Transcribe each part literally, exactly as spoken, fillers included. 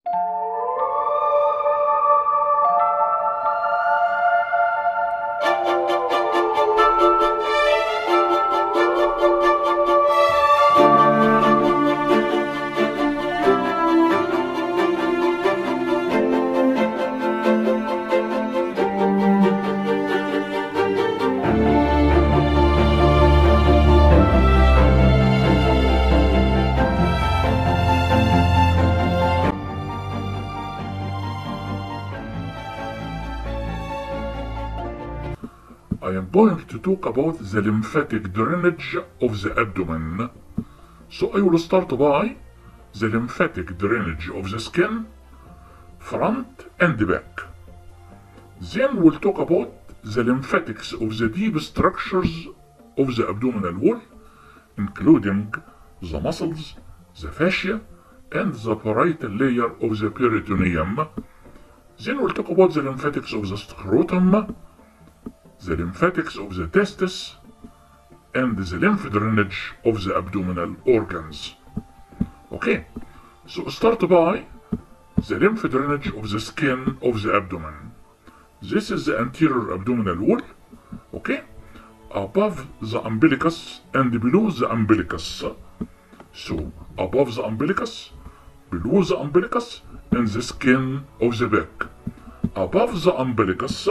I am going to talk about the lymphatic drainage of the abdomen. So I will start by the lymphatic drainage of the skin, front and back. Then we'll talk about the lymphatics of the deep structures of the abdominal wall, including the muscles, the fascia, and the parietal layer of the peritoneum. Then we'll talk about the lymphatics of the scrotum, the lymphatics of the testis, and the lymph drainage of the abdominal organs. Okay, so start by the lymph drainage of the skin of the abdomen. This is the anterior abdominal wall, okay, above the umbilicus and below the umbilicus. So above the umbilicus, below the umbilicus, and the skin of the back. Above the umbilicus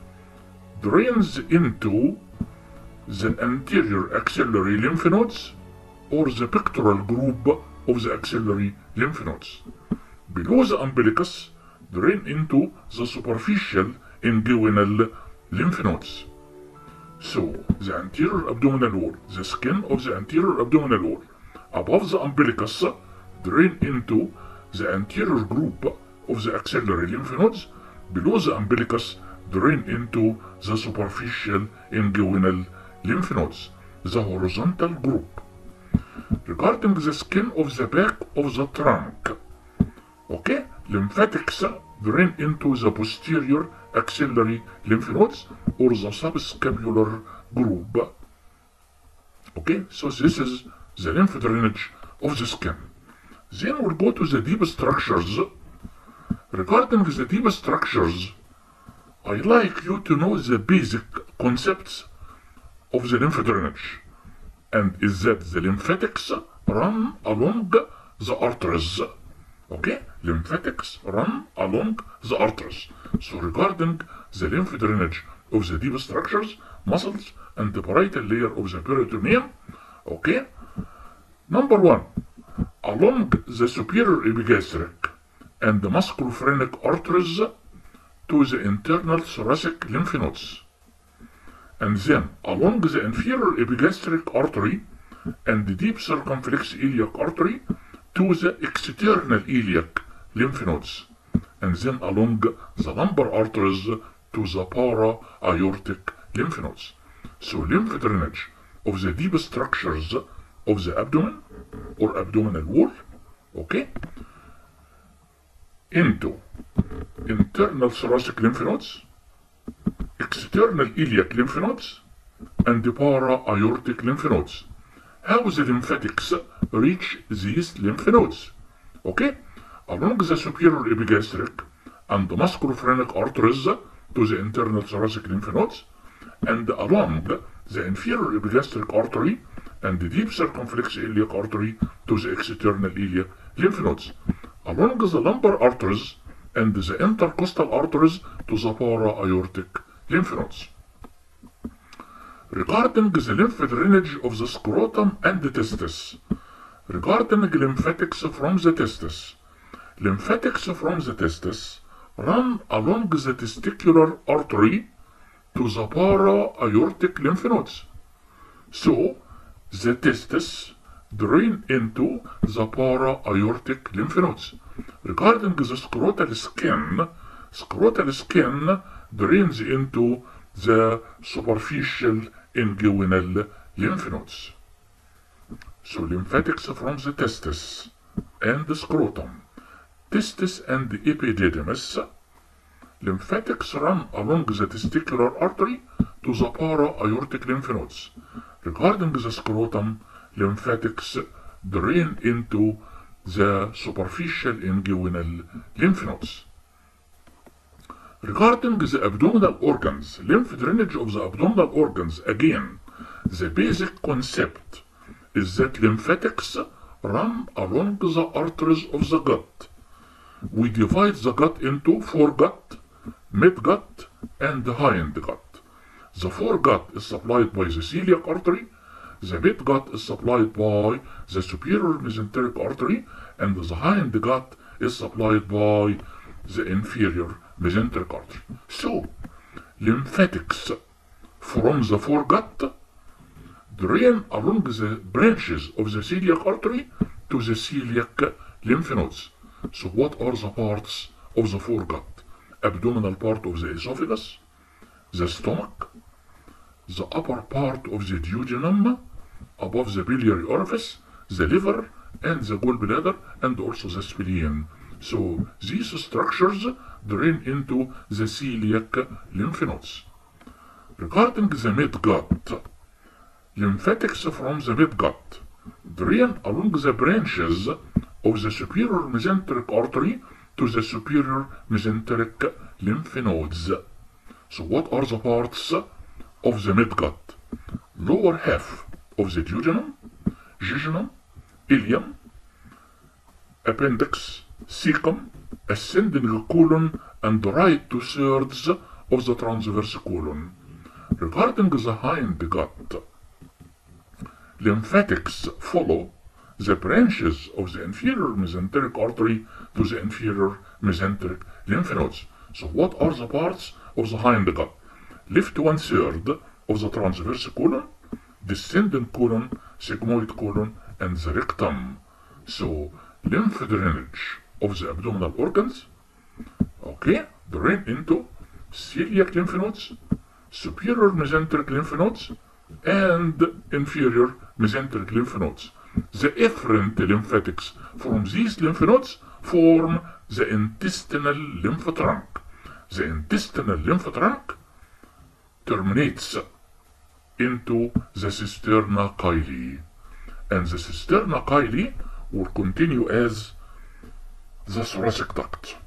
drains into the anterior axillary lymph nodes or the pectoral group of the axillary lymph nodes. Below the umbilicus drain into the superficial inguinal lymph nodes. So the anterior abdominal wall, the skin of the anterior abdominal wall, above the umbilicus drain into the anterior group of the axillary lymph nodes. Below the umbilicus drain into the superficial inguinal lymph nodes, the horizontal group. Regarding the skin of the back of the trunk, okay, lymphatics drain into the posterior axillary lymph nodes or the subscapular group. Okay, so this is the lymph drainage of the skin. Then we'll go to the deep structures. Regarding the deep structures, I'd like you to know the basic concepts of the lymph drainage, and is that the lymphatics run along the arteries. Okay, lymphatics run along the arteries. So regarding the lymph drainage of the deep structures, muscles, and the parietal layer of the peritoneum, okay, number one, along the superior epigastric and the musculophrenic arteries to the internal thoracic lymph nodes, and then along the inferior epigastric artery and the deep circumflex iliac artery to the external iliac lymph nodes, and then along the lumbar arteries to the para-aortic lymph nodes. So lymph drainage of the deep structures of the abdomen or abdominal wall, okay, into internal thoracic lymph nodes, external iliac lymph nodes, and the para-aortic lymph nodes. How the lymphatics reach these lymph nodes? Okay, along the superior epigastric and the musculophrenic arteries to the internal thoracic lymph nodes, and along the inferior epigastric artery and the deep circumflex iliac artery to the external iliac lymph nodes, along the lumbar arteries and the intercostal arteries to the para-aortic lymph nodes. Regarding the lymph drainage of the scrotum and the testis, regarding lymphatics from the testis, lymphatics from the testis run along the testicular artery to the para-aortic lymph nodes. So the testis drain into the para-aortic lymph nodes. Regarding the scrotal skin, scrotal skin drains into the superficial inguinal lymph nodes. So lymphatics from the testis and the scrotum, testis and the epididymis, lymphatics run along the testicular artery to the para-aortic lymph nodes. Regarding the scrotum, lymphatics drain into the superficial inguinal lymph nodes. Regarding the abdominal organs, lymph drainage of the abdominal organs, again, the basic concept is that lymphatics run along the arteries of the gut. We divide the gut into foregut, midgut, and hindgut. The foregut is supplied by the celiac artery, the midgut is supplied by the superior mesenteric artery, and the hindgut is supplied by the inferior mesenteric artery. So, lymphatics from the foregut drain along the branches of the celiac artery to the celiac lymph nodes. So what are the parts of the foregut? Abdominal part of the esophagus, the stomach, the upper part of the duodenum, above the biliary orifice, the liver, and the gallbladder, and also the spleen. So these structures drain into the celiac lymph nodes. Regarding the midgut, lymphatics from the midgut drain along the branches of the superior mesenteric artery to the superior mesenteric lymph nodes. So what are the parts of the midgut? Lower half of the duodenum, jejunum, ileum, appendix, cecum, ascending colon, and right two-thirds of the transverse colon. Regarding the hindgut, lymphatics follow the branches of the inferior mesenteric artery to the inferior mesenteric lymph nodes. So what are the parts of the hindgut? Left one-third of the transverse colon, descending colon, sigmoid colon, and the rectum. So lymph drainage of the abdominal organs, okay, drain into celiac lymph nodes, superior mesenteric lymph nodes, and inferior mesenteric lymph nodes. The efferent lymphatics from these lymph nodes form the intestinal lymph trunk. The intestinal lymph trunk terminates into the cisterna chyli, and the cisterna chyli will continue as the thoracic duct.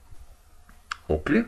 Okay?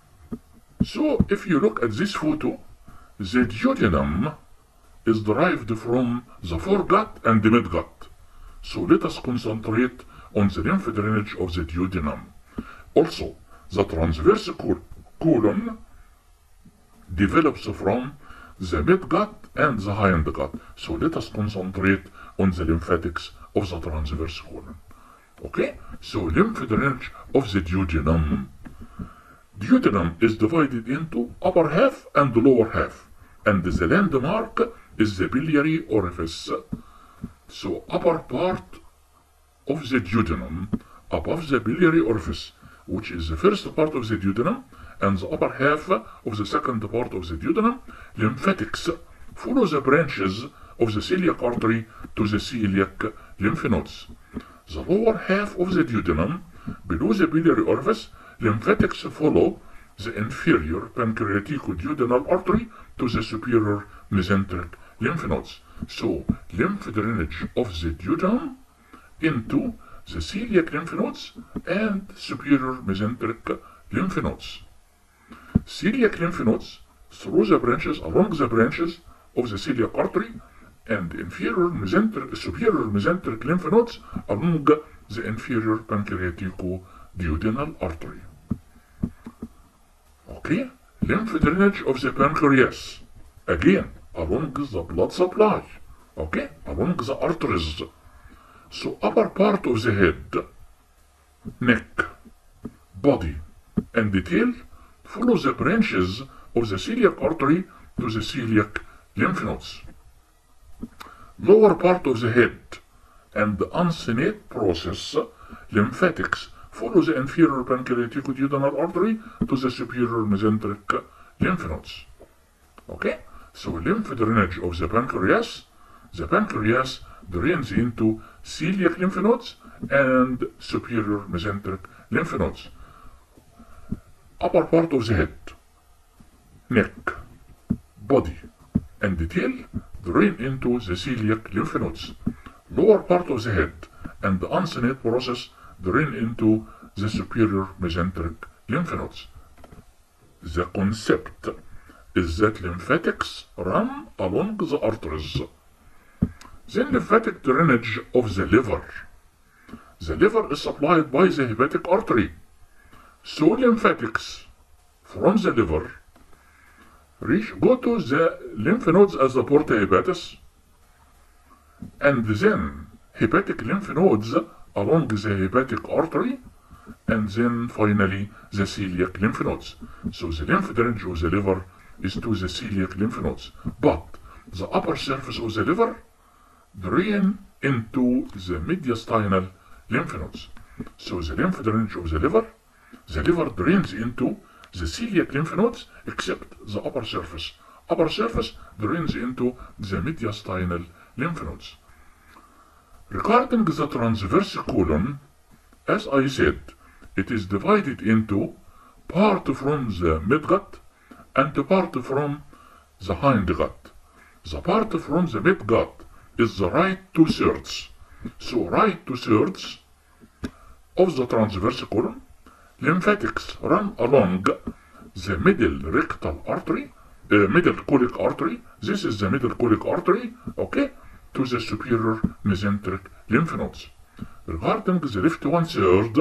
So if you look at this photo, the duodenum is derived from the foregut and the midgut. So let us concentrate on the lymph drainage of the duodenum. Also, the transverse colon develops from the midgut and the hindgut. So let us concentrate on the lymphatics of the transverse colon. Okay? So lymph drainage of the duodenum. Duodenum is divided into upper half and lower half, and the landmark is the biliary orifice. So upper part of the duodenum, above the biliary orifice, which is the first part of the duodenum, and the upper half of the second part of the duodenum, lymphatics follow the branches of the celiac artery to the celiac lymph nodes. The lower half of the duodenum, below the biliary orifice, lymphatics follow the inferior pancreatico-duodenal artery to the superior mesenteric lymph nodes. So, lymph drainage of the duodenum into the celiac lymph nodes and superior mesenteric lymph nodes. Celiac lymph nodes through the branches, along the branches of the celiac artery, and inferior mesenteric, superior mesenteric lymph nodes along the inferior pancreatico-duodenal artery. Okay, lymph drainage of the pancreas, again, along the blood supply, okay, along the arteries. So upper part of the head, neck, body, and the tail follow the branches of the celiac artery to the celiac lymph nodes. Lower part of the head and the uncinate process, lymphatics follow the inferior pancreatico-duodenal artery to the superior mesenteric lymph nodes. Okay? So lymph drainage of the pancreas, the pancreas drains into celiac lymph nodes and superior mesenteric lymph nodes. Upper part of the head, neck, body, and the tail drain into the celiac lymph nodes. Lower part of the head and the uncinate process drain into the superior mesenteric lymph nodes. The concept is that lymphatics run along the arteries. Then lymphatic drainage of the liver. The liver is supplied by the hepatic artery. So lymphatics from the liver reach, go to the lymph nodes as the porta hepatis, and then hepatic lymph nodes along the hepatic artery, and then finally the celiac lymph nodes. So the lymph drainage of the liver is to the celiac lymph nodes, but the upper surface of the liver drain into the mediastinal lymph nodes. So the lymph drainage of the liver, the liver drains into the celiac lymph nodes except the upper surface. Upper surface drains into the mediastinal lymph nodes. Regarding the transverse colon, as I said, it is divided into part from the midgut and part from the hindgut. The part from the midgut is the right two-thirds. So right two-thirds of the transverse colon, lymphatics run along the middle rectal artery, uh, middle colic artery. This is the middle colic artery, okay, to the superior mesenteric lymph nodes. Regarding the left one-third,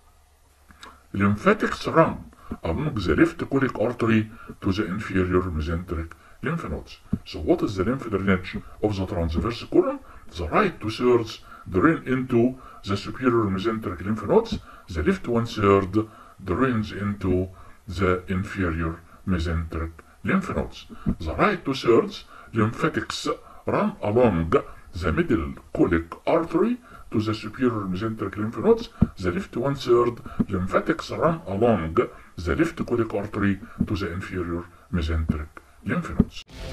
lymphatics run along the left colic artery to the inferior mesenteric lymph nodes. So what is the lymph drainage of the transverse colon? The right two-thirds drain into the superior mesenteric lymph nodes. The left one-third drains into the inferior mesenteric lymph nodes. The right two-thirds lymphatics run along the middle colic artery to the superior mesenteric lymph nodes. The left one-third lymphatics run along the left colic artery to the inferior mesenteric lymph nodes.